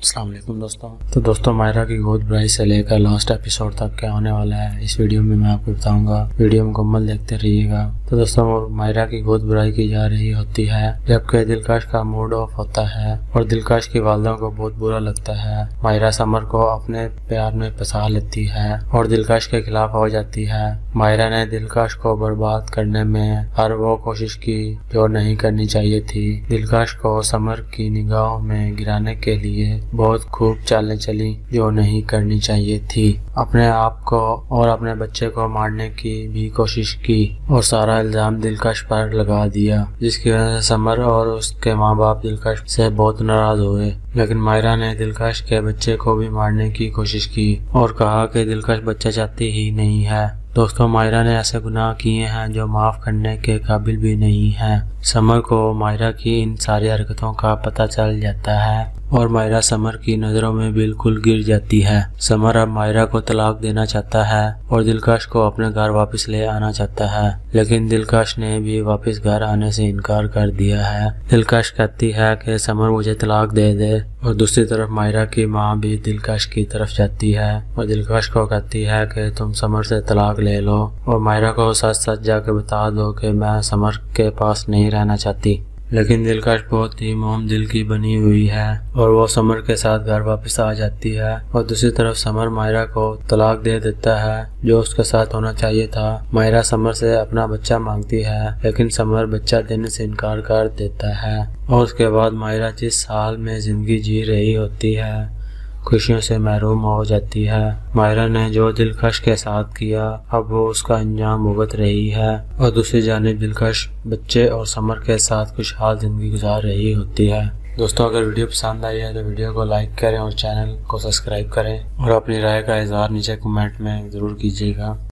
अस्सलाम वालेकुम दोस्तों। तो दोस्तों मायरा की गोद भराई से लेकर लास्ट एपिसोड तक क्या होने वाला है इस वीडियो में मैं आपको बताऊंगा। वीडियो मुकम्मल देखते रहिएगा। तो दोस्तों मायरा की गोद भराई की जा रही होती है जबकि दिलकश का मूड ऑफ होता है और दिलकश की वालिदा को बहुत बुरा लगता है। मायरा समर को अपने प्यार में फंसा लेती है और दिलकश के खिलाफ हो जाती है। मायरा ने दिलकश को बर्बाद करने में हर वो कोशिश की जो नहीं करनी चाहिए थी। दिलकश को समर की निगाहों में गिराने के लिए बहुत खूब चालें चली जो नहीं करनी चाहिए थी। अपने आप को और अपने बच्चे को मारने की भी कोशिश की और सारा इल्जाम दिलकश पर लगा दिया, जिसकी वजह से समर और उसके माँ बाप दिलकश से बहुत नाराज हुए। लेकिन मायरा ने दिलकश के बच्चे को भी मारने की कोशिश की और कहा कि दिलकश बच्चा चाहती ही नहीं है। दोस्तों मायरा ने ऐसे गुनाह किए हैं जो माफ करने के काबिल भी नहीं है। समर को मायरा की इन सारी हरकतों का पता चल जाता है और मायरा समर की नजरों में बिल्कुल गिर जाती है। समर अब मायरा को तलाक देना चाहता है और दिलकश को अपने घर वापस ले आना चाहता है, लेकिन दिलकश ने भी वापस घर आने से इनकार कर दिया है। दिलकश कहती है कि समर मुझे तलाक दे दे और दूसरी तरफ मायरा की माँ भी दिलकश की तरफ जाती है और दिलकश को कहती है कि तुम समर से तलाक ले लो और मायरा को सच सच जाके बता दो कि मैं समर के पास नहीं रहना चाहती। लेकिन दिलकश बहुत ही मोम दिल की बनी हुई है और वो समर के साथ घर वापस आ जाती है और दूसरी तरफ समर मायरा को तलाक दे देता है जो उसके साथ होना चाहिए था। मायरा समर से अपना बच्चा मांगती है लेकिन समर बच्चा देने से इनकार कर देता है और उसके बाद मायरा जिस हाल में जिंदगी जी रही होती है खुशियों से महरूम हो जाती है। मायरा ने जो दिलकश के साथ किया अब वो उसका अंजाम भुगत रही है और दूसरी जानिब दिलकश बच्चे और समर के साथ खुशहाल जिंदगी गुजार रही होती है। दोस्तों अगर वीडियो पसंद आई है तो वीडियो को लाइक करें और चैनल को सब्सक्राइब करें और अपनी राय का इजहार नीचे कमेंट में जरूर कीजिएगा।